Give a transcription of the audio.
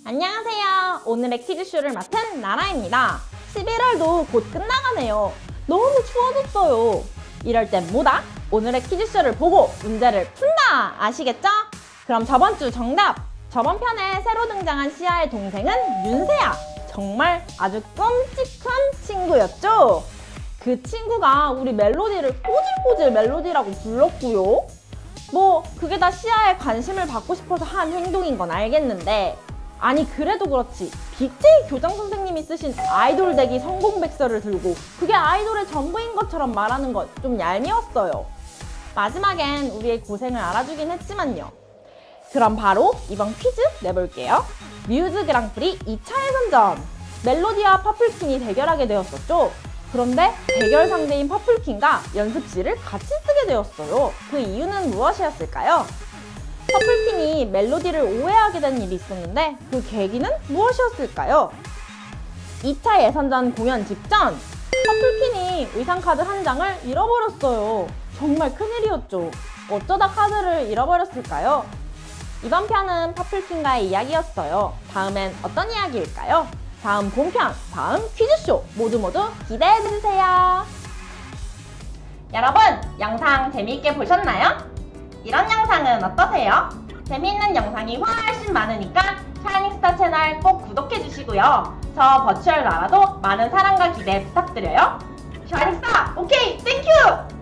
안녕하세요. 오늘의 퀴즈쇼를 맡은 나라입니다. 11월도 곧 끝나가네요. 너무 추워졌어요. 이럴 땐 뭐다? 오늘의 퀴즈쇼를 보고 문제를 푼다! 아시겠죠? 그럼 저번 주 정답! 저번 편에 새로 등장한 시아의 동생은 윤세아. 정말 아주 끔찍한 친구였죠? 그 친구가 우리 멜로디를 꼬질꼬질 멜로디라고 불렀고요. 그게 다 시아의 관심을 받고 싶어서 한 행동인 건 알겠는데, 아니 그래도 그렇지 BJ 교장 선생님이 쓰신 아이돌 되기 성공백서를 들고 그게 아이돌의 전부인 것처럼 말하는 건 좀 얄미웠어요. 마지막엔 우리의 고생을 알아주긴 했지만요. 그럼 바로 이번 퀴즈 내볼게요. 뮤즈 그랑프리 2차 예선전! 멜로디와 퍼플킨이 대결하게 되었었죠. 그런데 대결 상대인 퍼플킨과 연습실을 같이 쓰게 되었어요. 그 이유는 무엇이었을까요? 퍼플킨이 멜로디를 오해하게 된 일이 있었는데 그 계기는 무엇이었을까요? 2차 예선전 공연 직전 퍼플킨이 의상카드 한 장을 잃어버렸어요. 정말 큰일이었죠. 어쩌다 카드를 잃어버렸을까요? 이번 편은 퍼플킨과의 이야기였어요. 다음엔 어떤 이야기일까요? 다음 본편, 다음 퀴즈쇼 모두 기대해주세요. 여러분, 영상 재미있게 보셨나요? 이런 영상은 어떠세요? 재미있는 영상이 훨씬 많으니까 샤이닝스타 채널 꼭 구독해주시고요. 저 버추얼 나라도 많은 사랑과 기대 부탁드려요. 샤이닝스타, 오케이, 땡큐!